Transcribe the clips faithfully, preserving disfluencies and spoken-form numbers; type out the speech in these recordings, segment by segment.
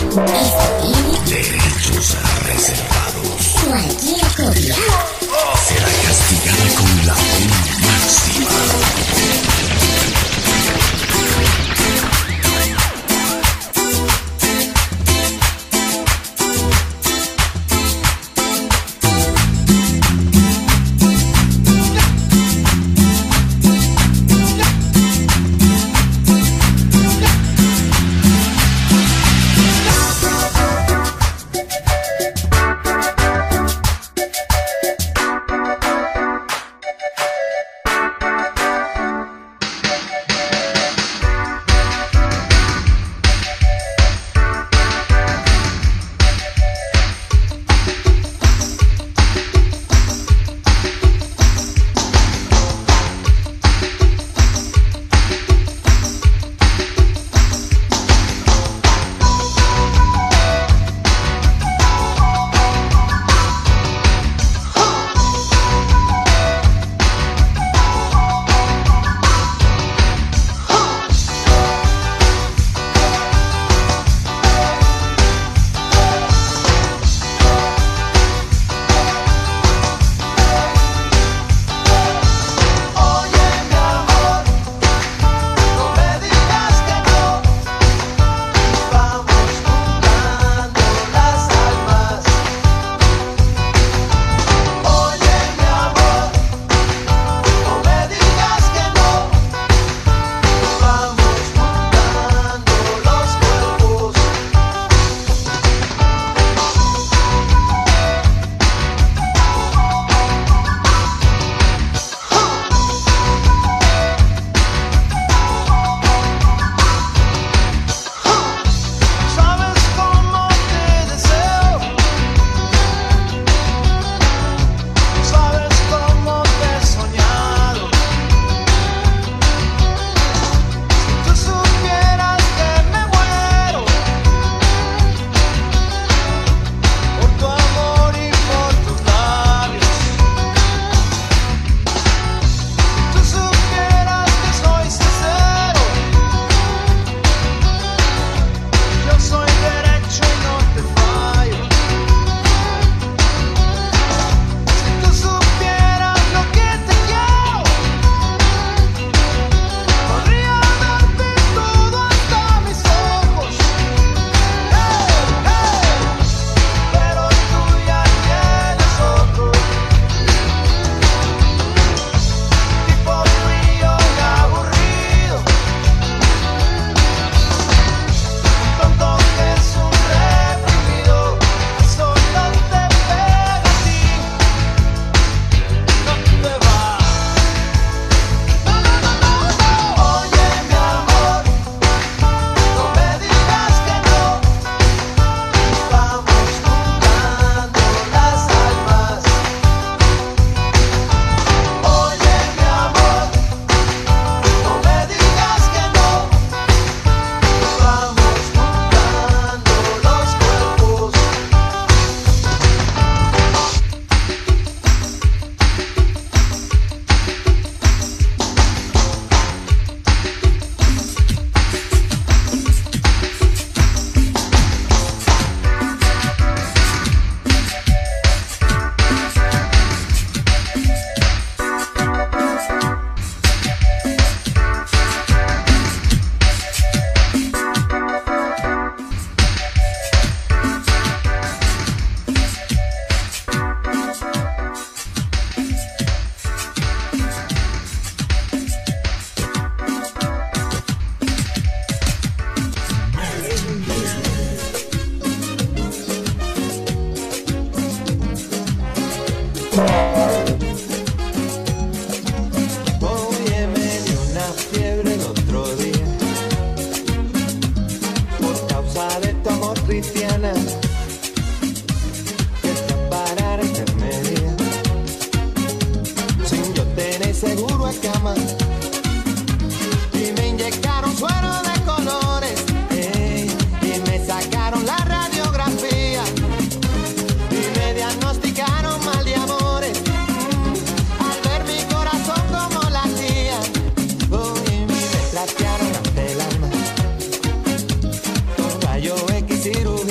Derechos reservados. Cualquier copia será castigada con la pena máxima. Oye, me dio una fiebre el otro día por causa de tu amor, cristiana, que está para enfermería. Sin yo tener seguro a cama y me inyectaron suero de colores, ey, y me sacaron la radiografía y me diagnosticaron mal de amores. Al ver mi corazón como latía, oh, y me trastearon ante el alma con rayo X cirugía.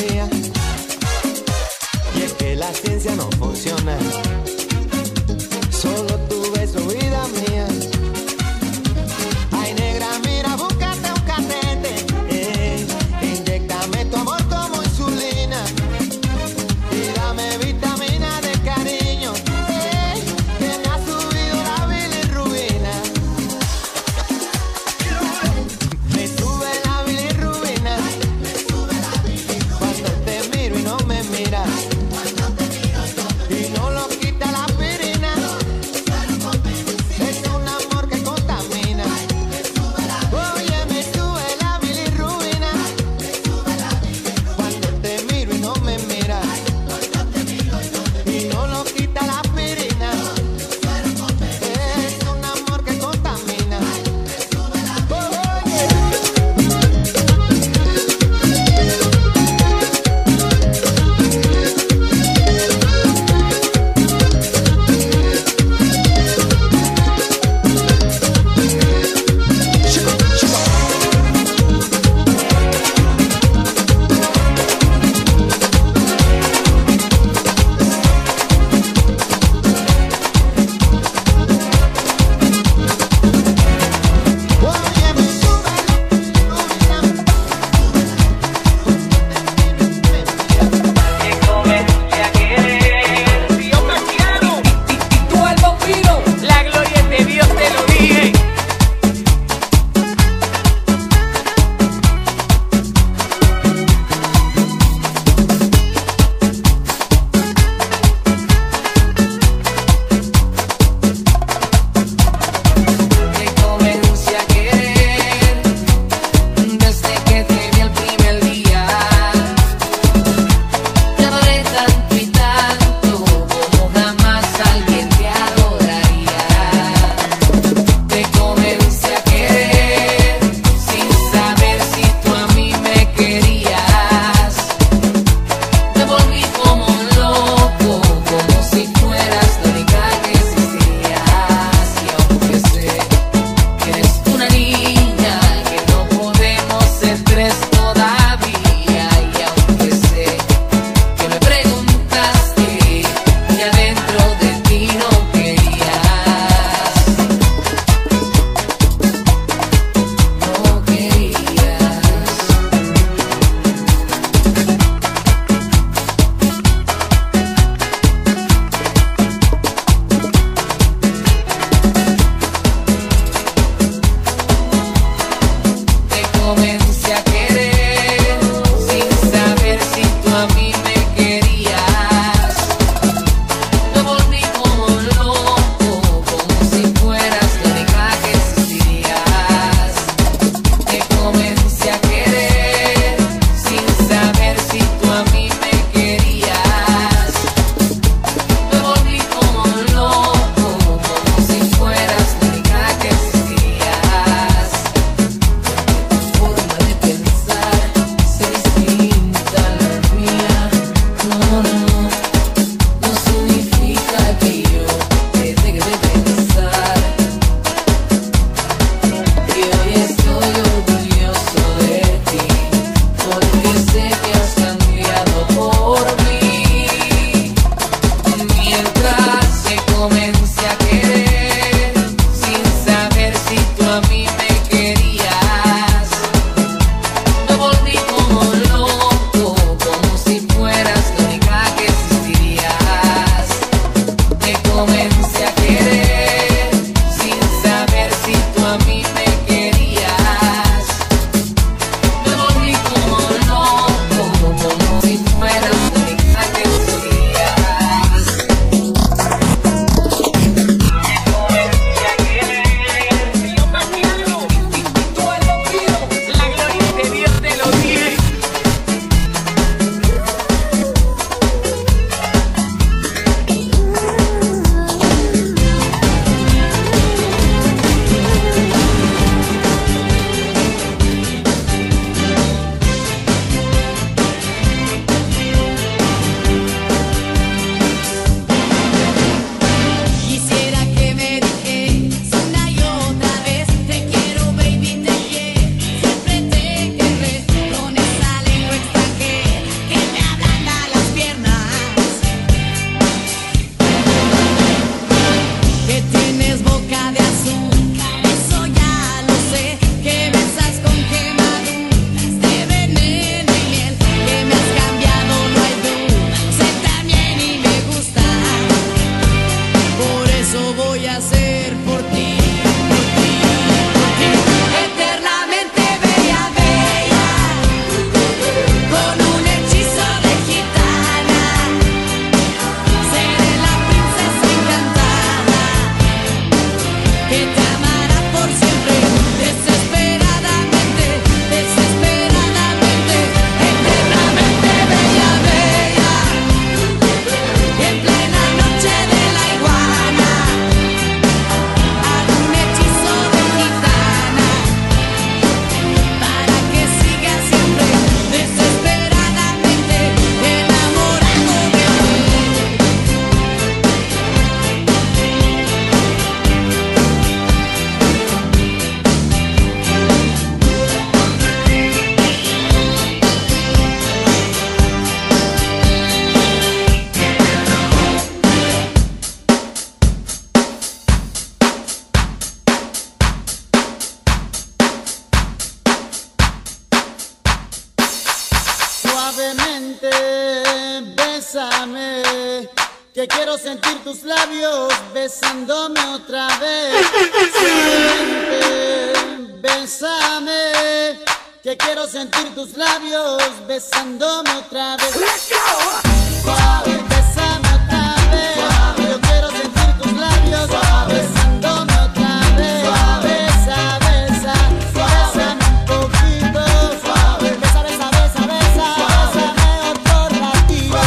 Suavemente, bésame, que quiero sentir tus labios besándome otra vez. Suavemente, bésame, que quiero sentir tus labios besándome otra vez. Suave, bésame otra vez. Suave. Yo quiero sentir tus labios suave, besándome otra vez. Suave. Besa, besa, bésame un poquito. Suave. Besa, besa, besa, besa. Bésame otro ratito.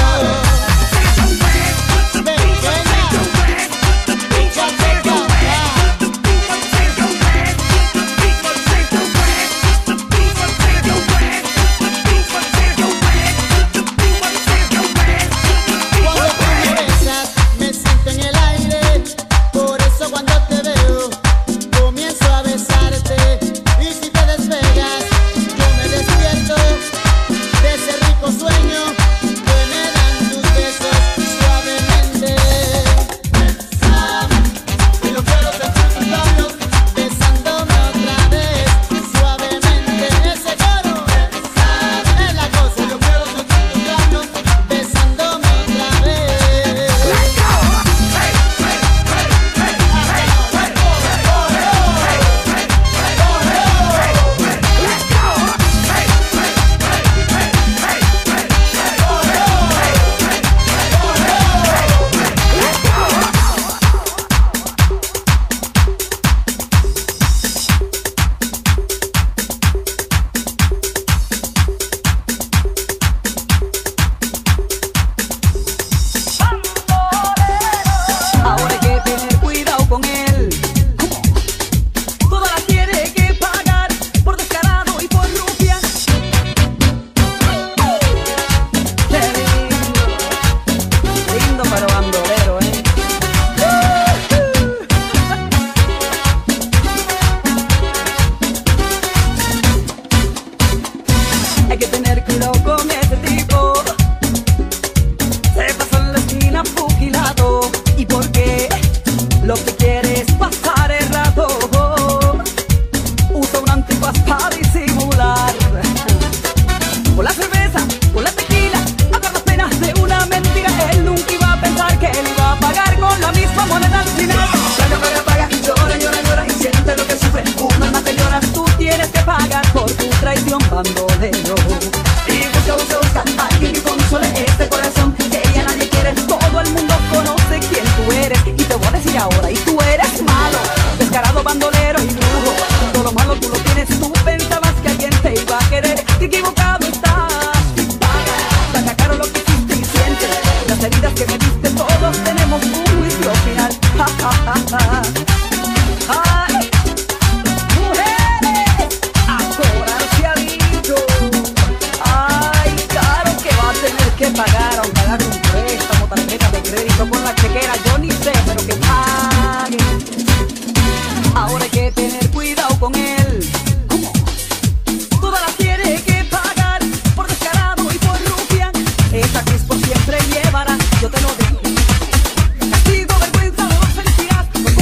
Pequeña, échate acá. Cuando tú me besas, me siento en el aire. Por eso cuando te veo, comienzo a besarte. Y si te despegas, yo me despierto de ese rico sueño que me dan tus besos suavemente. Bésame, que yo quiero sentir tus labios besándome otra vez. Suavemente, ese coro. Bésame, es la cosa. Yo quiero sentir tus labios besándome otra vez. Ahora hay que tener cuidado con él. Todas las tiene que pagar por descarado y por rupia. Qué lindo, lindo pero bandolero, ¿eh? Hay que tener cuidado con ese tipo. Se pasó en la esquina fuquilado. ¿Y por qué? Lo que quiere es pasar el rato. Usa un antifaz para disimular. Con la cerveza, con la tequila, hablar las penas de una mentira. Él nunca iba a pensar que él iba a pagar con la misma moneda al final. Paga, paga, paga, y llora, llora, llora, y siente lo que sufre. Una más te lloras, tú tienes que pagar por tu traición, bandolero. Y busca, busca, busca, alguien que console este corazón que ya nadie quiere. Todo el mundo conoce quién tú eres. Y te voy a decir ahora, y tú eres malo, descarado, bandolero y brujo. Todo lo malo tú lo tienes, tú pensabas que alguien te iba a querer. Qué equivocado estás, paga, saca caro lo que hiciste y sientes. Las heridas que me diste, todos tenemos un juicio final. Ja, ja, ja, ja. Ay, mujeres, ahora se ha dicho. Ay, claro que va a tener que pagar, aunque agarre un préstamo, tarjeta de crédito con la chequera, yo ni sé, pero que pague. Ahora hay que tener cuidado con él. ¿Cómo? Todas las tiene que pagar por descarado y por rupia. Esa crispo siempre llevará, yo te lo digo. Castigo, vergüenza, no sentirás.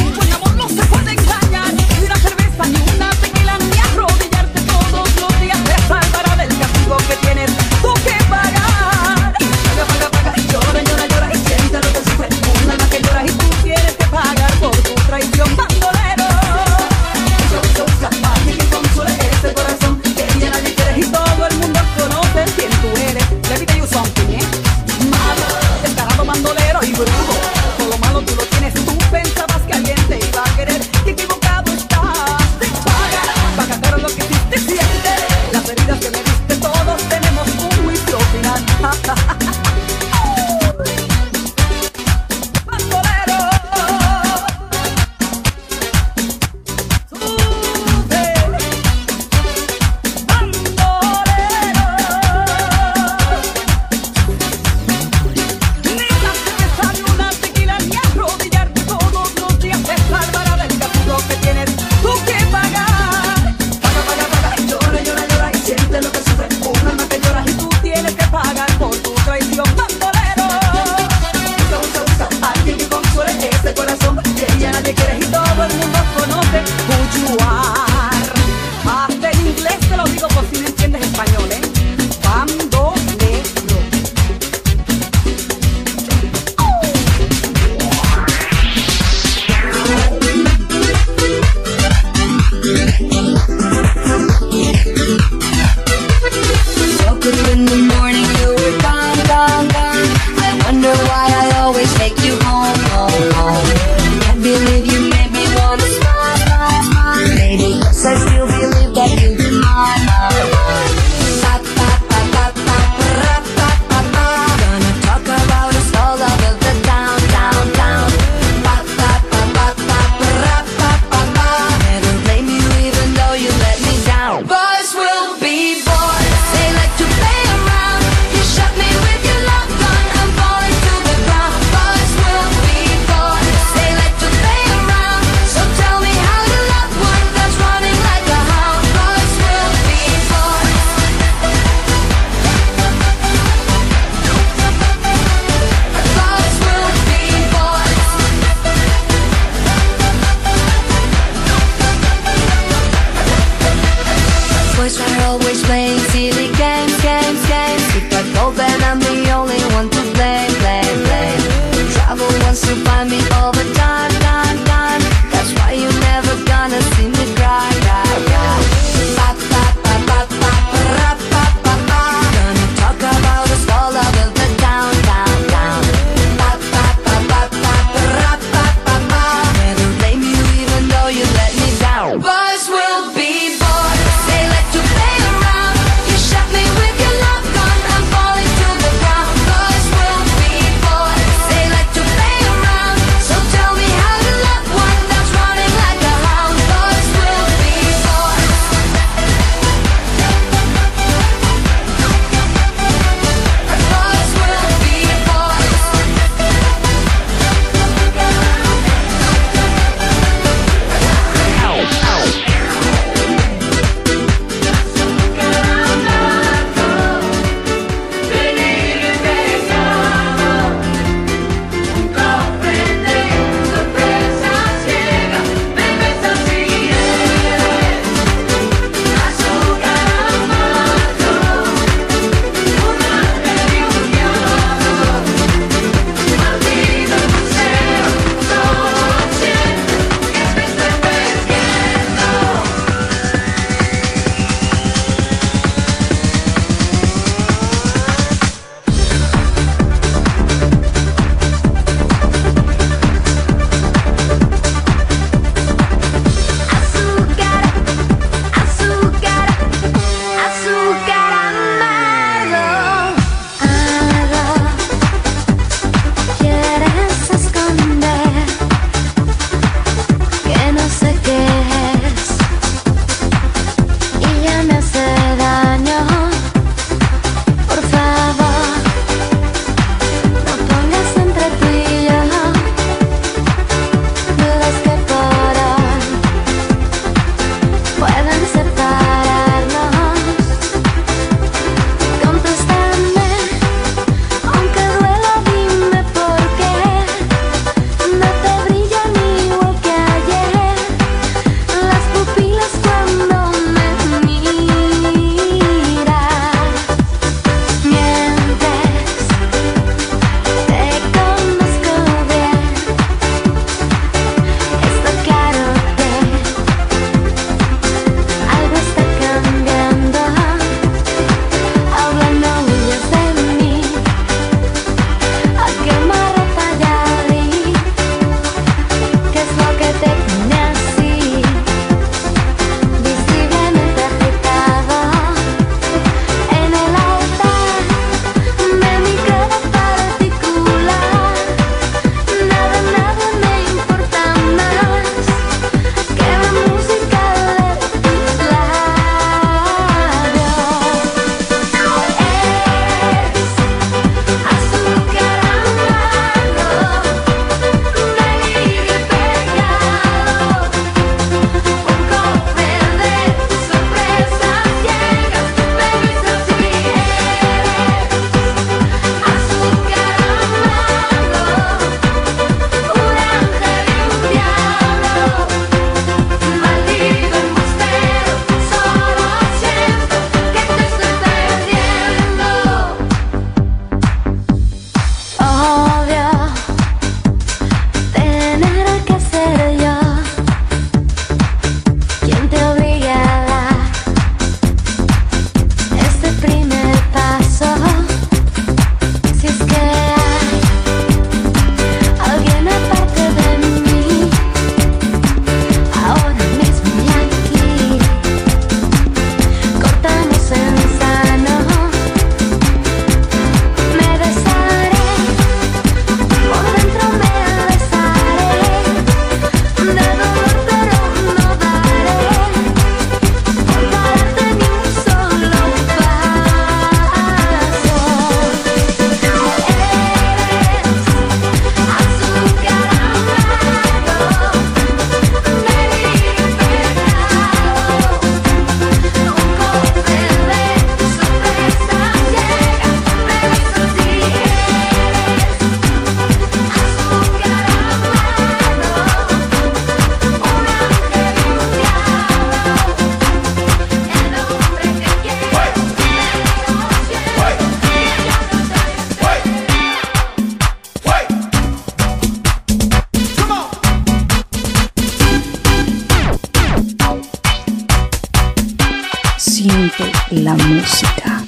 Siente la música.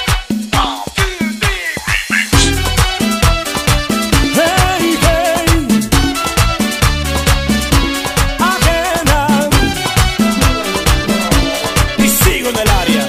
Hey, hey, ajena, y sigo en el área.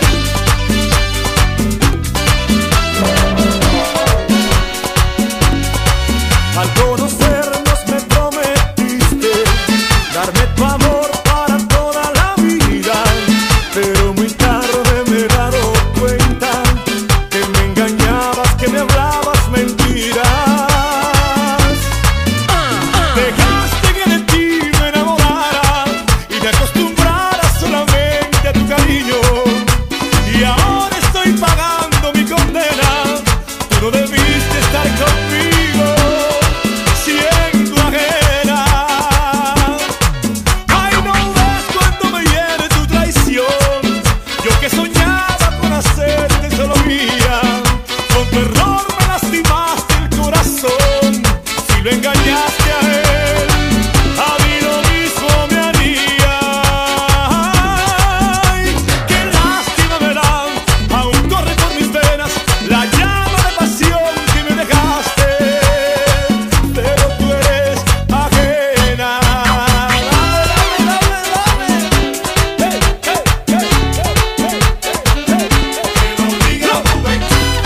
Al conocernos me prometiste darme tu amor para toda la vida, pero muy tarde me he dado cuenta que me engañabas, que me hablabas mentiras. Dejaste que de ti me enamorara y me acostumbrara solamente a tu cariño, y ahora estoy pagando mi condena. Tú no debiste estar conmigo siendo ajena. Ay, no ves cuando me hiere tu traición, yo que soñaba con hacerte solo mía. Con tu error me lastimaste el corazón, si lo engañaste a él, a mí lo mismo me haría. Ay, qué lástima me da, aún corre por mis venas la llama de pasión que me dejaste, pero tú eres ajena. Dame, dame, dame, hey, hey, hey, hey, hey, hey, hey, que no diga Rubén.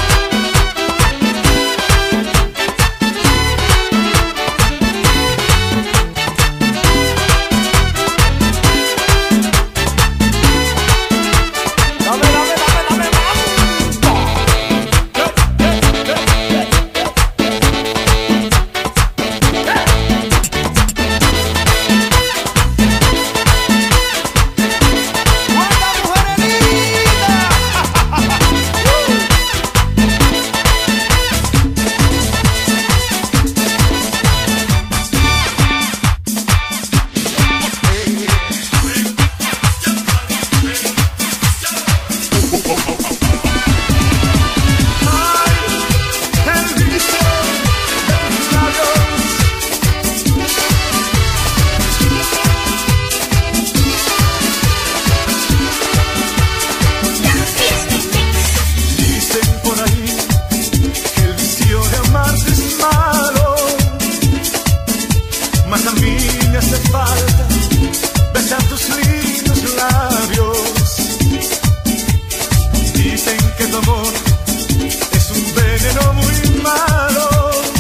Dame, dame, dame, dame, mambo. Hey, hey, hey, hey, ¡Cuánta mujer linda! Ay, el vicio de tus labios. Dicen por ahí que el vicio de amarte es malo, mas a mí me hace falta besar tus lindos labios. Dicen que tu amor es un veneno muy malo,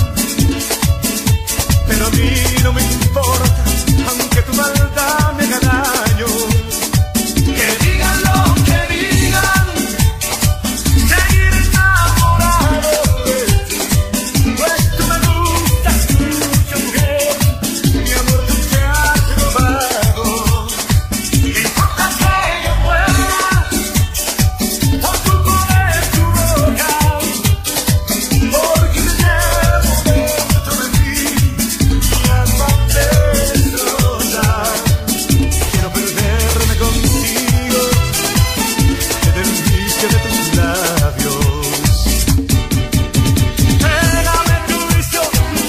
pero a mí no me importa, aunque tu maldad me haga daño. Que digan lo que digan, seguir enamorado de ti, pues tú me gustas mucho, mujer, mi amor tú te has robado. No importa que yo muera por culpa de tu boca, porque te llevo dentro de mí, mi alma te destroza. Quiero perderme contigo en el vicio de tus labios. Pégame tu vicio,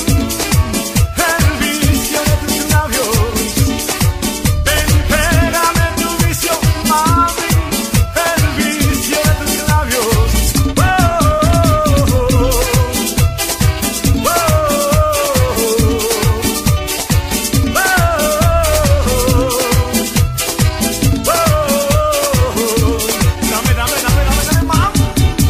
el vicio de tus labios. Ven, pégame tu vicio, mami, el vicio de tus labios. Oh, oh, oh, oh. Dame, dame, dame, dame, dame, mambo.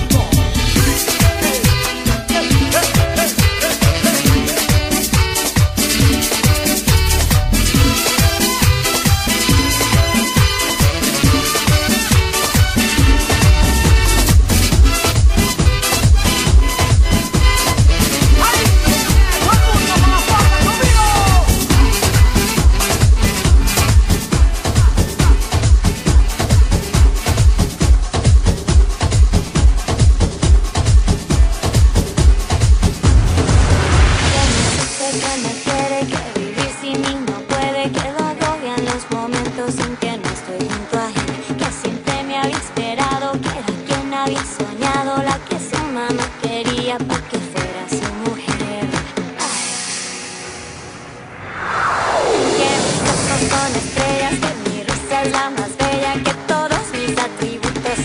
Que me quiere, que vivir sin mí no puede, que lo agobian los momentos en que no estoy junto a él, que siempre me había esperado, que era quien había soñado, la que su mamá quería para que fuera su mujer. Ay. Que mis ojos son estrellas, que mi risa es la más bella, que todos mis atributos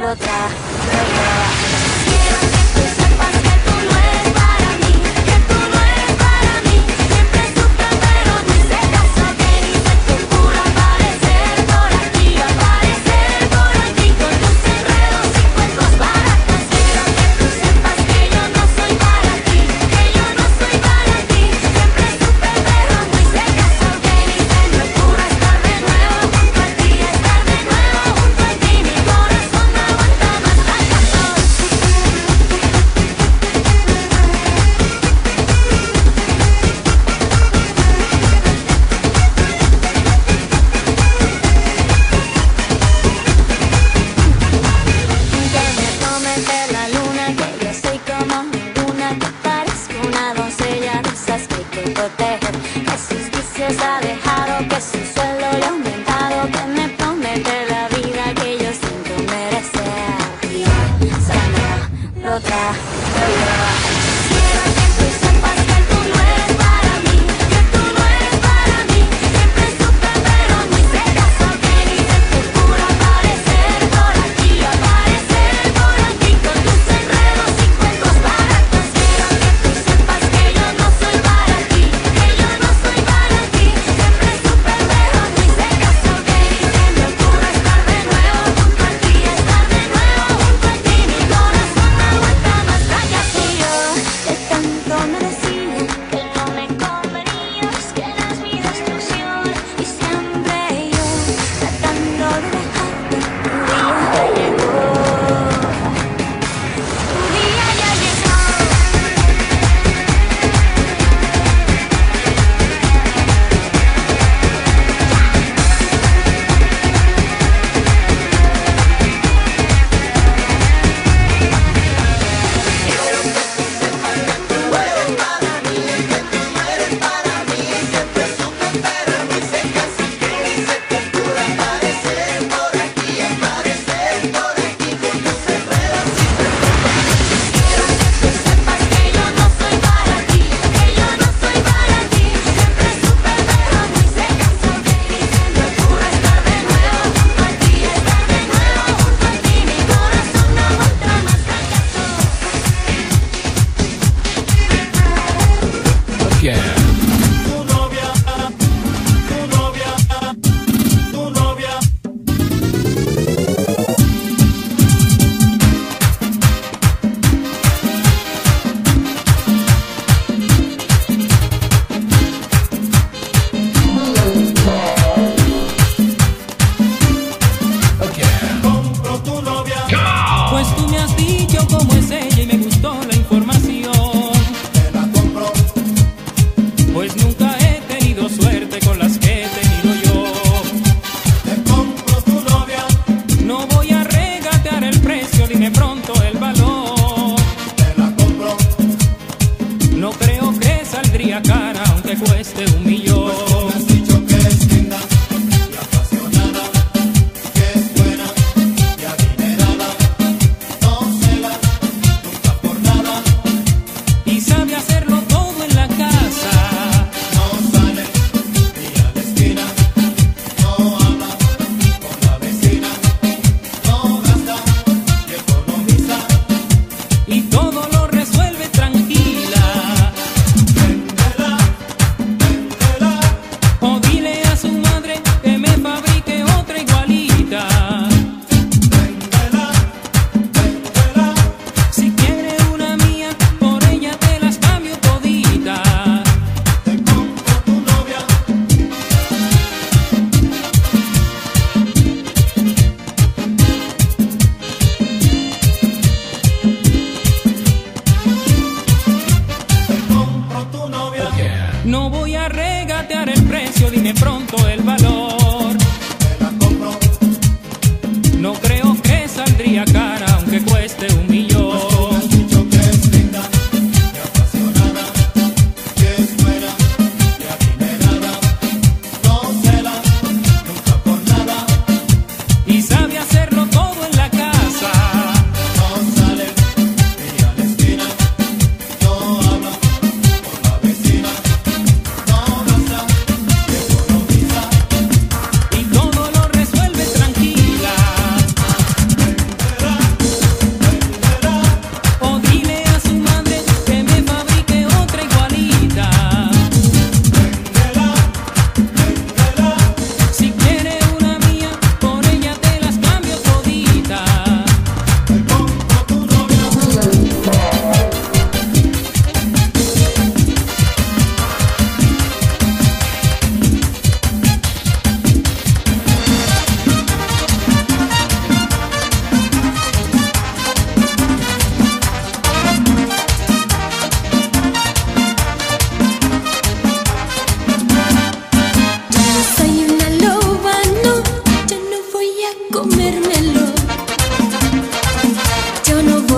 Vecina, no gasta, economiza,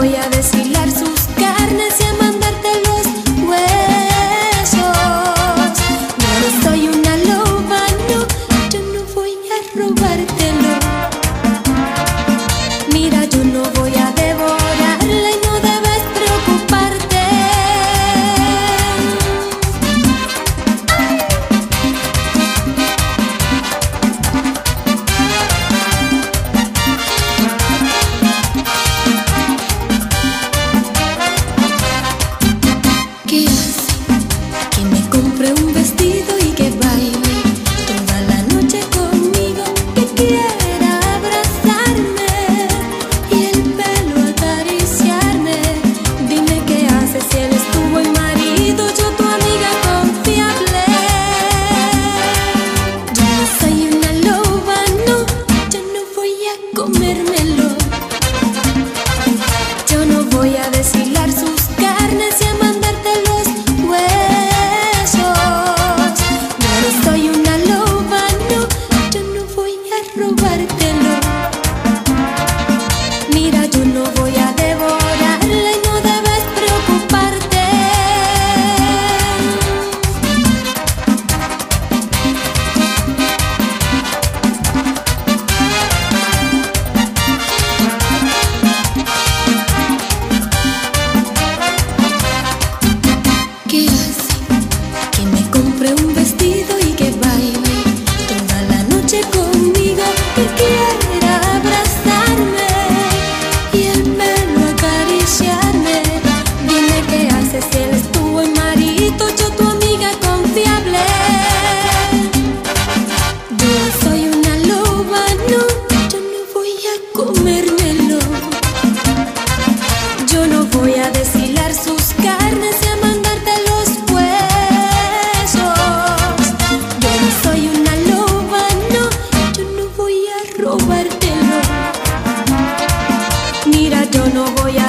voy a deshilar sus carnes y a mandarte los huesos. Yo no soy una loba, no, yo no voy a robártelo. Mira, yo no voy a devorarla y no debes preocuparte. ¿Qué hace? Que me compre un vestido y que baile toda la noche conmigo, que quiera abrazarme y el pelo acariciarme. Dime qué hace si él es tu buen marido, yo tu amiga confiable. Yo no soy una loba, no, yo no voy a comérmelo. Yo no voy a deshilar sus carnes y a mandarte los huesos. Yo no soy una loba, no, yo no voy a robártelo. Mira, yo no voy a devorarla y no debes preocuparte. ¿Qué hace? Que me compre un vestido y que baile toda la noche conmigo, que quiera abrazarme y el pelo acariciarme. Dime qué hace si él es tu buen marido, yo tu amiga confiable. Yo no soy una loba, no, yo no voy a comérmelo. Yo no voy a deshilar sus carnes y a mandarte los huesos. Yo no soy una loba, no, yo no voy a robártelo. Mira, yo no voy a